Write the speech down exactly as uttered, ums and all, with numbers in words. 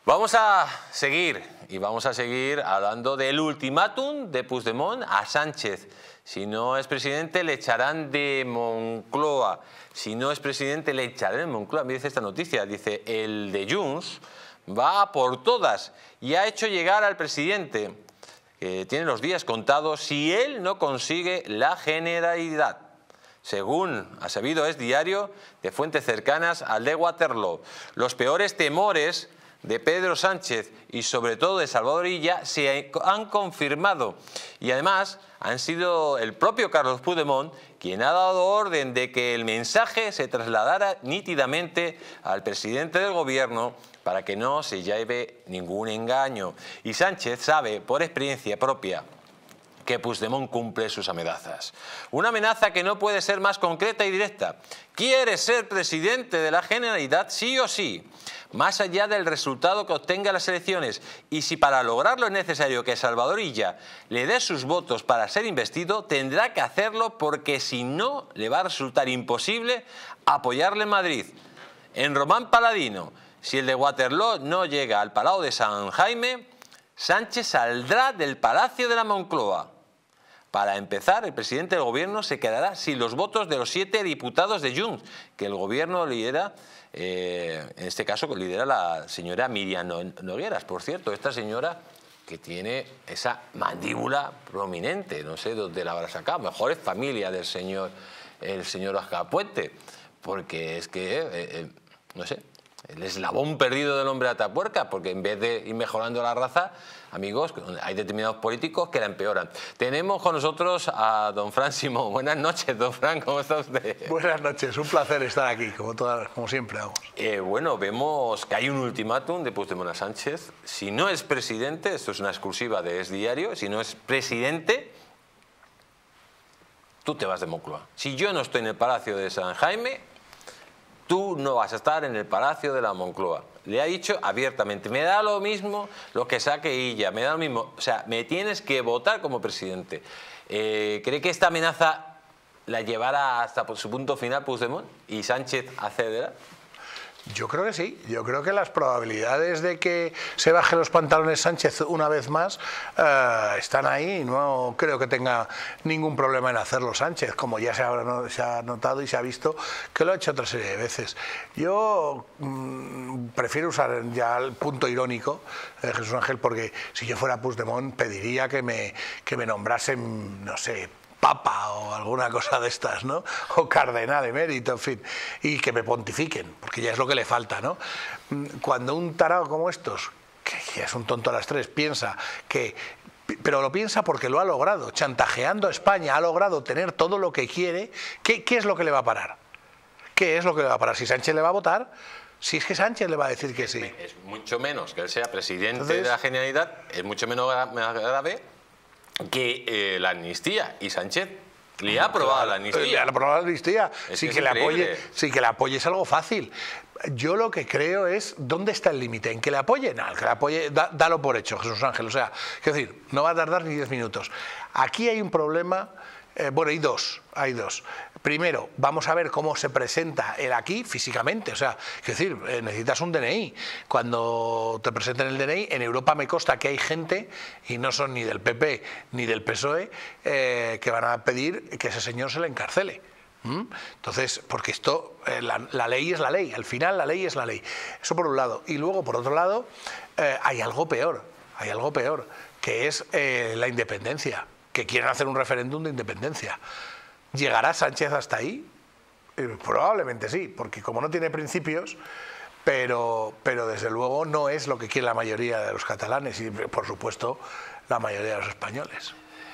Vamos a seguir, y vamos a seguir hablando del ultimátum de Puigdemont a Sánchez. Si no es presidente, le echarán de Moncloa. Si no es presidente, le echarán de Moncloa. Me dice esta noticia, dice, el de Junts va a por todas y ha hecho llegar al presidente, que tiene los días contados, si él no consigue la Generalidad. Según ha sabido Es Diario, de fuentes cercanas al de Waterloo, los peores temores de Pedro Sánchez y sobre todo de Salvador Illa se han confirmado, y además han sido el propio Carlos Puigdemont quien ha dado orden de que el mensaje se trasladara nítidamente al presidente del gobierno para que no se lleve ningún engaño. Y Sánchez sabe por experiencia propia que Puigdemont cumple sus amenazas. Una amenaza que no puede ser más concreta y directa. Quiere ser presidente de la Generalidad sí o sí, más allá del resultado que obtenga las elecciones. Y si para lograrlo es necesario que Salvador Illa le dé sus votos para ser investido, tendrá que hacerlo porque si no le va a resultar imposible apoyarle en Madrid. En Román Paladino, si el de Waterloo no llega al Palau de San Jaime, Sánchez saldrá del Palacio de la Moncloa. Para empezar, el presidente del gobierno se quedará sin los votos de los siete diputados de Junts, que el gobierno lidera, eh, en este caso lidera la señora Miriam Nogueras. Por cierto, esta señora que tiene esa mandíbula prominente, no sé dónde la habrá sacado, mejor es familia del señor, el señor Oscar Puente, porque es que, eh, eh, no sé, el eslabón perdido del hombre Atapuerca, porque en vez de ir mejorando la raza, amigos, hay determinados políticos que la empeoran. Tenemos con nosotros a don Fran Simón. Buenas noches, don Fran, ¿cómo está usted? Buenas noches, un placer estar aquí, como, todas, como siempre vamos. Eh, bueno, vemos que hay un ultimátum de Puigdemont a Sánchez. Si no es presidente, esto es una exclusiva de Es Diario, si no es presidente, tú te vas de Moncloa. Si yo no estoy en el Palacio de San Jaime, tú no vas a estar en el Palacio de la Moncloa. Le ha dicho abiertamente, me da lo mismo lo que saque Illa, me da lo mismo, o sea, me tienes que votar como presidente. Eh, ¿Cree que esta amenaza la llevará hasta su punto final Puigdemont y Sánchez accederá? Yo creo que sí, yo creo que las probabilidades de que se baje los pantalones Sánchez una vez más eh, están ahí. No creo que tenga ningún problema en hacerlo Sánchez, como ya se ha, se ha notado y se ha visto que lo ha hecho otra serie de veces. Yo mmm, prefiero usar ya el punto irónico de Jesús Ángel, porque si yo fuera Puigdemont pediría que me, que me nombrasen, no sé, papa o alguna cosa de estas, ¿no? O cardenal emérito, en fin, y que me pontifiquen, porque ya es lo que le falta, ¿no? Cuando un tarado como estos, que es un tonto a las tres, piensa que, pero lo piensa porque lo ha logrado, chantajeando a España, ha logrado tener todo lo que quiere, ¿qué, qué es lo que le va a parar? ¿Qué es lo que le va a parar? Si Sánchez le va a votar, si es que Sánchez le va a decir que sí. Es mucho menos que él sea presidente Entonces, de la Generalidad, es mucho menos grave que eh, la amnistía, y Sánchez le ha aprobado la amnistía. Le ha aprobado la amnistía. Sí, que le apoye, sí, que le apoye es algo fácil. Yo lo que creo es, ¿dónde está el límite? ¿En que le apoye? No, el que le apoye, da, dalo por hecho, Jesús Ángel. O sea, quiero decir, no va a tardar ni diez minutos. Aquí hay un problema, eh, bueno, hay dos, hay dos. Primero, vamos a ver cómo se presenta él aquí físicamente. O sea, es decir, eh, necesitas un D N I. Cuando te presenten el D N I, en Europa me consta que hay gente, y no son ni del P P ni del P S O E, eh, que van a pedir que ese señor se le encarcele. ¿Mm? Entonces, porque esto, eh, la, la ley es la ley, al final la ley es la ley. Eso por un lado. Y luego, por otro lado, eh, hay algo peor, hay algo peor, que es eh, la independencia, que quieren hacer un referéndum de independencia. ¿Llegará Sánchez hasta ahí? Eh, probablemente sí, porque como no tiene principios, pero, pero desde luego no es lo que quiere la mayoría de los catalanes y, por supuesto, la mayoría de los españoles.